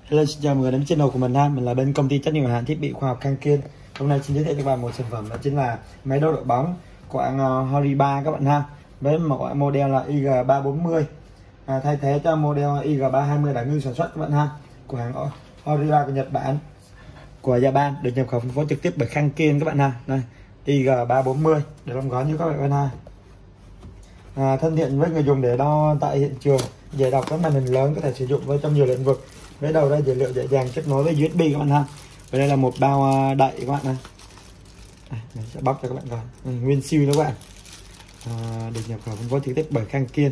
Hello, xin chào mọi người đến channel của mình ha. Mình là bên công ty trách nhiệm hữu hạn thiết bị khoa học Khang Kiên. Hôm nay xin giới thiệu cho các bạn một sản phẩm, đó chính là máy đo độ bóng của hãng Horiba các bạn ha. Với một model là IG340, thay thế cho model IG320 đã ngưng sản xuất các bạn ha, của hãng Horiba của Nhật Bản, của Japan, được nhập khẩu phân phối trực tiếp bởi Khang Kiên các bạn ha. Đây, IG340 để đóng gói như các bạn ha. Thân thiện với người dùng để đo tại hiện trường, dễ đọc, các màn hình lớn, có thể sử dụng với trong nhiều lĩnh vực. Với đầu ra dữ liệu dễ dàng kết nối với USB các bạn ha. Và đây là một bao đậy các bạn ha. Mình sẽ bóc cho các bạn coi. Nguyên siêu đó các bạn. Được nhập khẩu phân phối trực tiếp bởi Khang Kiên.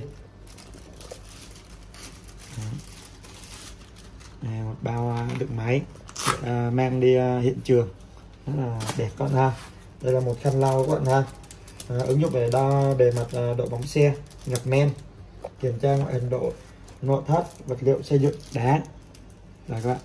Một bao đựng máy để mang đi hiện trường, rất là đẹp các bạn ha. Đây là một khăn lau các bạn ha. Ứng dụng để đo bề mặt độ bóng xe, nhập men, kiểm tra ngoại hình độ nội thất, vật liệu xây dựng, đá. Đây các bạn.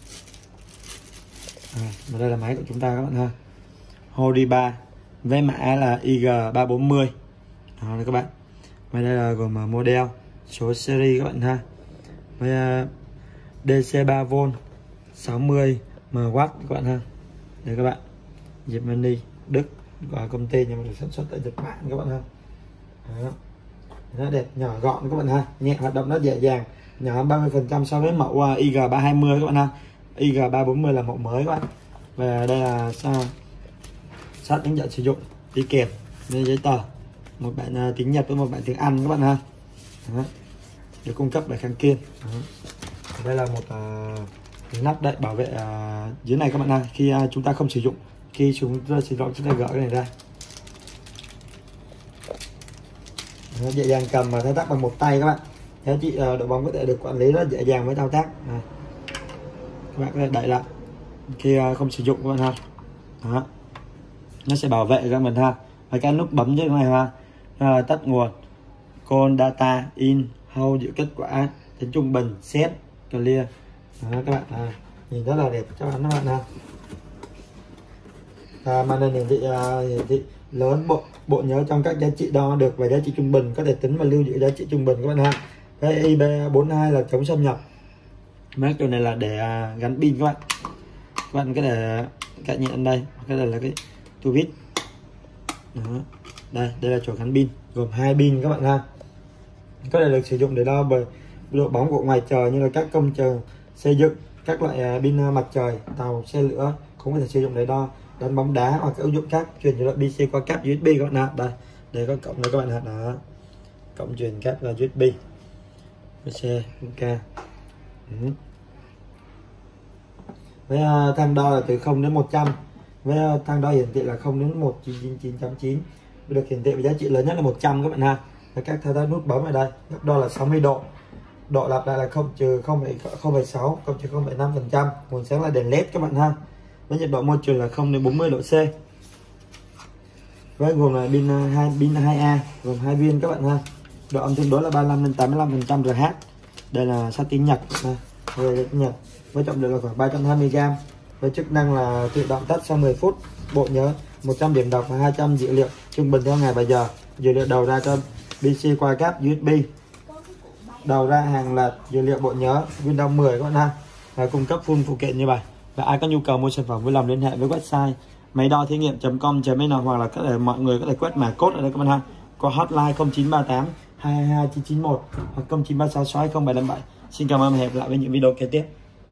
Và đây là máy của chúng ta các bạn ha. Horiba với mã là IG340. Đây các bạn. Và đây là gồm model, số series các bạn ha. Với DC 3V 60 MW các bạn ha. Đây các bạn. Germany, Đức, của công ty nhưng mà được sản xuất tại Nhật Bản các bạn ha. Đó. Nó đẹp, nhỏ gọn các bạn ha, nhẹ, hoạt động rất dễ dàng, nhỏ 30% so với mẫu IG320 các bạn ha. IG340 là mẫu mới các bạn. Và đây là sách hướng dẫn sử dụng đi kèm với giấy tờ, một bản tiếng Nhật với một bản tiếng Anh các bạn ha. Đó. Được cung cấp bởi Khang Kiên. Đây là một nắp đậy bảo vệ dưới này các bạn ha. Khi chúng ta không sử dụng, khi chúng ta sử dụng chúng ta gỡ cái này ra. Nó dễ dàng cầm và thao tác bằng một tay các bạn. Giá trị độ bóng có thể được quản lý rất dễ dàng với thao tác. Các bạn có thể đẩy lại khi không sử dụng các bạn ha. Đó. Nó sẽ bảo vệ cho mình ha. Và cái nút bấm dưới này ha, tắt nguồn, call data in, hold giữ kết quả, tính trung bình, set, clear. Đó, các bạn nhìn rất là đẹp cho các bạn ha. Màn hình hiển thị lớn, bộ nhớ trong các giá trị đo được và giá trị trung bình, có thể tính và lưu giữ giá trị trung bình các bạn ha. Cái IP42 là chống xâm nhập. Mấy chỗ này là để gắn pin các bạn. Các bạn có thể cạnh nhện đây, cái này là cái tua vít. Đây là chỗ gắn pin, gồm 2 pin các bạn ha. Có thể được sử dụng để đo độ bóng của ngoài trời như là các công trường xây dựng, các loại pin mặt trời, tàu, xe lửa, cũng có thể sử dụng để đo đánh bóng đá hoặc các ứng dụng khác, truyền dữ liệu PC qua cáp USB các bạn ha. Đây có cổng này các bạn ha. Đó, cổng truyền cáp là USB, PC, OK. Với thang đo là từ 0 đến 100, với thang đo hiển thị là 0 đến 199.9, được hiển thị với giá trị lớn nhất là 100 các bạn ha. Và các thao tác nút bấm ở đây, góc đo là 60 độ, độ lặp lại là 0,6, 0,5%, nguồn sáng là đèn LED các bạn ha. Với nhiệt độ môi trường là 0 đến 40 độ C. Với gồm là pin 2A, gồm 2 viên các bạn ha. Độ âm tương đối là 35 đến 85% RH. Đây là sách tiếng Nhật. Đây tiếng Nhật. Với trọng lượng là khoảng 320g. Với chức năng là tự động tắt sau 10 phút. Bộ nhớ 100 điểm đọc và 200 dữ liệu trung bình theo ngày và giờ. Dữ liệu đầu ra cho PC qua cáp USB. Đầu ra hàng loạt dữ liệu bộ nhớ Windows 10 các bạn ha. Và cung cấp full phụ kiện như vậy. Và ai có nhu cầu mua sản phẩm vui lòng liên hệ với website máy đo thí nghiệm.com.vn, hoặc là mọi người có thể quét mã code ở đây các bạn ha. Có hotline 0938 222 991 hoặc 0936 620 757. Xin cảm ơn và hẹn gặp lại với những video kế tiếp.